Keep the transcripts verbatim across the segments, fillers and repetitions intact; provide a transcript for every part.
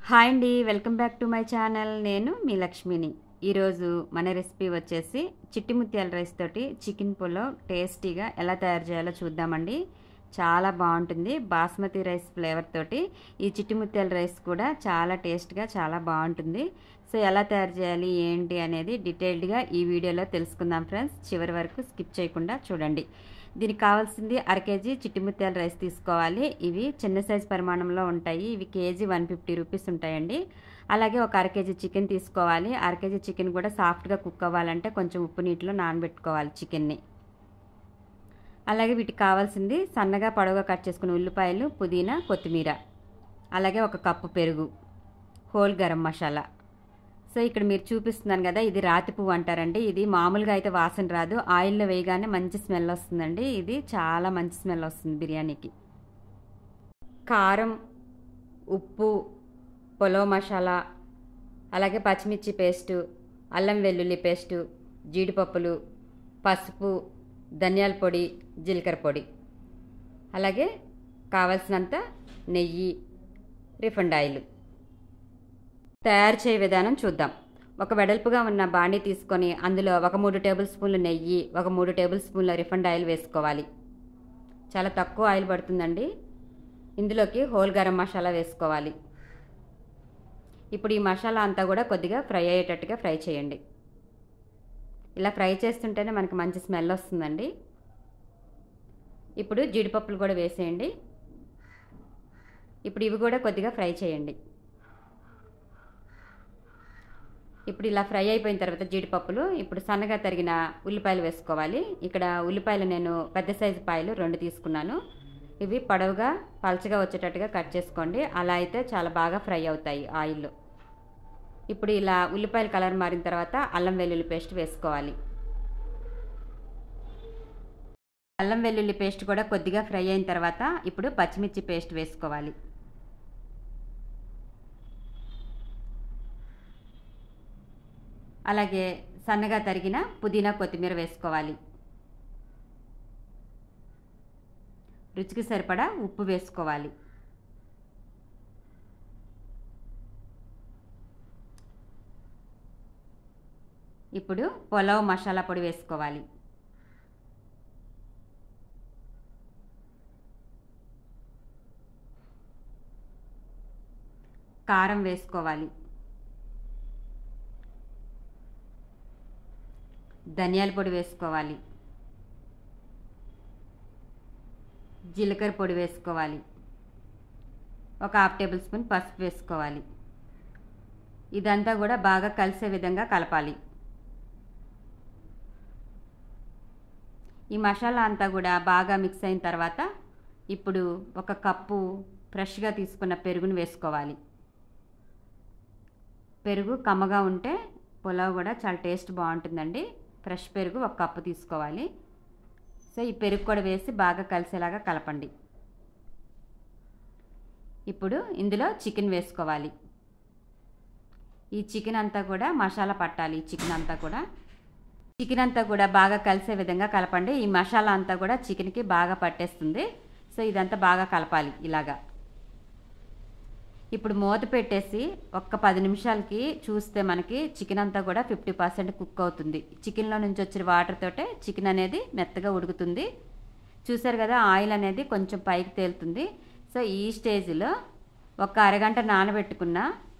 Hi అండి, welcome back to my channel. నేను మీ లక్ష్మిని. ఈరోజు మన రెసిపీ వచ్చేసి చిట్టి ముత్యాల రైస్ తోటి చికెన్ పులావ్ టేస్టీగా ఎలా తయారు చేయాలో చూద్దామండి. చాలా బాగుంటుంది. బాస్మతి రైస్ ఫ్లేవర్ తోటి ఈ చిట్టి ముత్యాల రైస్ కూడా చాలా టేస్ట్గా చాలా బాగుంటుంది. సో ఎలా తయారు చేయాలి ఏంటి అనేది డీటెయిల్డ్గా ఈ వీడియోలో తెలుసుకుందాం ఫ్రెండ్స్. చివరి వరకు స్కిప్ చేయకుండా చూడండి. దీనికి కావాల్సింది అర కేజీ చిట్టి ముత్యాల రైస్ తీసుకోవాలి. ఇవి చిన్న సైజు పరిమాణంలో ఉంటాయి. ఇవి కేజీ వన్ ఫిఫ్టీ రూపీస్ ఉంటాయండి. అలాగే ఒక అర కేజీ చికెన్ తీసుకోవాలి. అర కేజీ చికెన్ కూడా సాఫ్ట్గా కుక్ అవ్వాలంటే కొంచెం ఉప్పు నీటిలో నానబెట్టుకోవాలి చికెన్ని. అలాగే వీటికి కావాల్సింది సన్నగా పొడవుగా కట్ చేసుకున్న ఉల్లిపాయలు, పుదీనా, కొత్తిమీర, అలాగే ఒక కప్పు పెరుగు, హోల్ గరం మసాలా. సో ఇక్కడ మీరు చూపిస్తున్నాను కదా, ఇది రాతి పువ్వు అంటారండి. ఇది మామూలుగా అయితే వాసన రాదు, ఆయిల్లో వేయగానే మంచి స్మెల్ వస్తుందండి. ఇది చాలా మంచి స్మెల్ వస్తుంది బిర్యానీకి. కారం, ఉప్పు, పులావ్ మసాలా, అలాగే పచ్చిమిర్చి పేస్టు, అల్లం వెల్లుల్లి పేస్టు, జీడిపప్పులు, పసుపు, ధనియాల పొడి, జీలకర్ర పొడి, అలాగే కావలసినంత నెయ్యి, రిఫైండ్ ఆయిల్. తయారు చేయ విధానం చూద్దాం. ఒక వెడల్పుగా ఉన్న బాండీ తీసుకొని అందులో ఒక మూడు టేబుల్ స్పూన్ల నెయ్యి, ఒక మూడు టేబుల్ స్పూన్ల రిఫైండ్ ఆయిల్ వేసుకోవాలి. చాలా తక్కువ ఆయిల్ పడుతుందండి. ఇందులోకి హోల్ గరం మసాలా వేసుకోవాలి. ఇప్పుడు ఈ మసాలా అంతా కూడా కొద్దిగా ఫ్రై అయ్యేటట్టుగా ఫ్రై చేయండి. ఇలా ఫ్రై చేస్తుంటేనే మనకి మంచి స్మెల్ వస్తుందండి. ఇప్పుడు జీడిపప్పులు కూడా వేసేయండి. ఇప్పుడు ఇవి కూడా కొద్దిగా ఫ్రై చేయండి. ఇప్పుడు ఇలా ఫ్రై అయిపోయిన తర్వాత జీడిపప్పులు, ఇప్పుడు సన్నగా తరిగిన ఉల్లిపాయలు వేసుకోవాలి. ఇక్కడ ఉల్లిపాయలు నేను పెద్ద సైజు పాయలు రెండు తీసుకున్నాను. ఇవి పొడవుగా పల్చగా వచ్చేటట్టుగా కట్ చేసుకోండి. అలా అయితే చాలా బాగా ఫ్రై అవుతాయి ఆయిల్లో. ఇప్పుడు ఇలా ఉల్లిపాయల కలర్ మారిన తర్వాత అల్లం వెల్లుల్లి పేస్ట్ వేసుకోవాలి. అల్లం వెల్లుల్లి పేస్ట్ కూడా కొద్దిగా ఫ్రై అయిన తర్వాత ఇప్పుడు పచ్చిమిర్చి పేస్ట్ వేసుకోవాలి. అలాగే సన్నగా తరిగిన పుదీనా, కొత్తిమీర వేసుకోవాలి. రుచికి సరిపడా ఉప్పు వేసుకోవాలి. ఇప్పుడు పులావ్ మసాలా పొడి వేసుకోవాలి. కారం వేసుకోవాలి. ధనియాల పొడి వేసుకోవాలి. జీలకర్ర పొడి వేసుకోవాలి. ఒక హాఫ్ టేబుల్ స్పూన్ పసుపు వేసుకోవాలి. ఇదంతా కూడా బాగా కలిసే విధంగా కలపాలి. ఈ మసాలా అంతా కూడా బాగా మిక్స్ అయిన తర్వాత ఇప్పుడు ఒక కప్పు ఫ్రెష్గా తీసుకున్న పెరుగును వేసుకోవాలి. పెరుగు కమ్మగా ఉంటే పులావ్ కూడా చాలా టేస్ట్ బాగుంటుందండి. ఫ్రెష్ పెరుగు ఒక కప్పు తీసుకోవాలి. సో ఈ పెరుగు కూడా వేసి బాగా కలిసేలాగా కలపండి. ఇప్పుడు ఇందులో చికెన్ వేసుకోవాలి. ఈ చికెన్ అంతా కూడా మసాలా పట్టాలి. చికెన్ అంతా కూడా చికెన్ అంతా కూడా బాగా కలిసే విధంగా కలపండి. ఈ మసాలా అంతా కూడా చికెన్కి బాగా పట్టేస్తుంది. సో ఇదంతా బాగా కలపాలి ఇలాగా. ఇప్పుడు మూత పెట్టేసి ఒక్క పది నిమిషాలకి చూస్తే మనకి చికెన్ అంతా కూడా ఫిఫ్టీ పర్సెంట్ కుక్ అవుతుంది. చికెన్లో నుంచి వచ్చిన వాటర్ తోటే చికెన్ అనేది మెత్తగా ఉడుకుతుంది. చూసారు కదా, ఆయిల్ అనేది కొంచెం పైకి తేలుతుంది. సో ఈ స్టేజ్లో ఒక అరగంట నానబెట్టుకున్న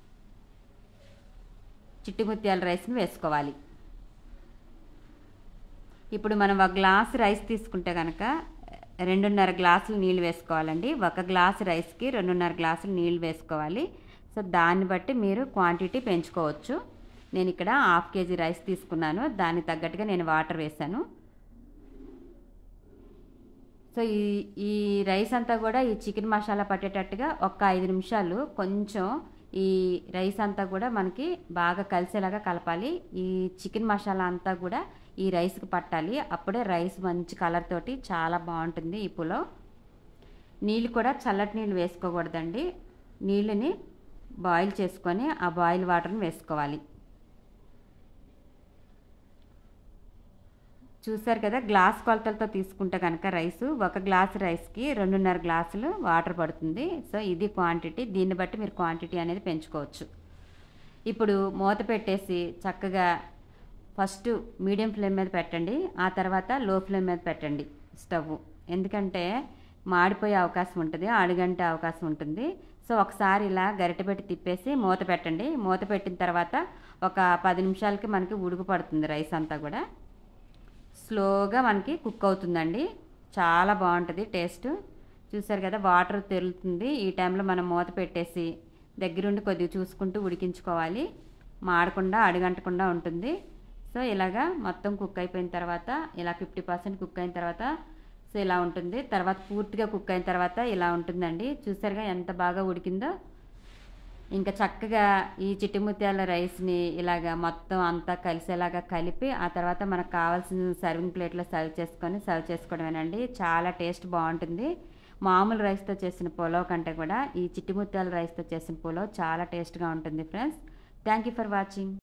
చిట్టి ముత్యాల రైస్ని వేసుకోవాలి. ఇప్పుడు మనం ఒక గ్లాస్ రైస్ తీసుకుంటే కనుక రెండున్నర గ్లాసులు నీళ్ళు వేసుకోవాలండి. ఒక గ్లాసు రైస్కి రెండున్నర గ్లాసులు నీళ్ళు వేసుకోవాలి. సో దాన్ని బట్టి మీరు క్వాంటిటీ పెంచుకోవచ్చు. నేను ఇక్కడ హాఫ్ కేజీ రైస్ తీసుకున్నాను, దానికి తగ్గట్టుగా నేను వాటర్ వేసాను. సో ఈ ఈ రైస్ అంతా కూడా ఈ చికెన్ మసాలా పట్టేటట్టుగా ఒక ఐదు నిమిషాలు కొంచెం ఈ రైస్ అంతా కూడా మనకి బాగా కలిసేలాగా కలపాలి. ఈ చికెన్ మసాలా అంతా కూడా ఈ రైస్కి పట్టాలి. అప్పుడే రైస్ మంచి కలర్ తోటి చాలా బాగుంటుంది ఈ పులావ్. నీళ్ళు కూడా చల్లటి నీళ్ళు వేసుకోకూడదండి. నీళ్ళని బాయిల్ చేసుకొని ఆ బాయిల్ వాటర్ని వేసుకోవాలి. చూసారు కదా, గ్లాస్ కొలతలతో తీసుకుంటే కనుక రైసు ఒక గ్లాస్ రైస్కి రెండున్నర గ్లాసులు వాటర్ పడుతుంది. సో ఇది క్వాంటిటీ, దీన్ని బట్టి మీరు క్వాంటిటీ అనేది పెంచుకోవచ్చు. ఇప్పుడు మూత పెట్టేసి చక్కగా ఫస్ట్ మీడియం ఫ్లేమ్ మీద పెట్టండి, ఆ తర్వాత లో ఫ్లేమ్ మీద పెట్టండి స్టవ్. ఎందుకంటే మాడిపోయే అవకాశం ఉంటుంది, అడుగంటే అవకాశం ఉంటుంది. సో ఒకసారి ఇలా గరిటె పెట్టి తిప్పేసి మూత పెట్టండి. మూత పెట్టిన తర్వాత ఒక పది నిమిషాలకి మనకి ఉడుకు పడుతుంది రైస్ అంతా కూడా. స్లోగా మనకి కుక్ అవుతుందండి, చాలా బాగుంటుంది టేస్ట్. చూసారు కదా, వాటర్ తెరులుతుంది. ఈ టైంలో మనం మూత పెట్టేసి దగ్గరుండి కొద్దిగా చూసుకుంటూ ఉడికించుకోవాలి, మాడకుండా అడుగంటకుండా ఉంటుంది. సో ఇలాగా మొత్తం కుక్ అయిపోయిన తర్వాత, ఇలా ఫిఫ్టీ పర్సెంట్ కుక్ అయిన తర్వాత సో ఇలా ఉంటుంది. తర్వాత పూర్తిగా కుక్ అయిన తర్వాత ఇలా ఉంటుందండి. చూసారుగా ఎంత బాగా ఉడికిందో. ఇంకా చక్కగా ఈ చిట్టిముత్యాల రైస్ని ఇలాగా మొత్తం అంతా కలిసేలాగా కలిపి ఆ తర్వాత మనకు కావాల్సిన సర్వింగ్ ప్లేట్లో సర్వ్ చేసుకొని సర్వ్ చేసుకోవడమేనండి. చాలా టేస్ట్ బాగుంటుంది. మామూలు రైస్తో చేసిన పులావ్ కంటే కూడా ఈ చిట్టిముత్యాల రైస్తో చేసిన పులావ్ చాలా టేస్ట్గా ఉంటుంది friends. Thank you for watching.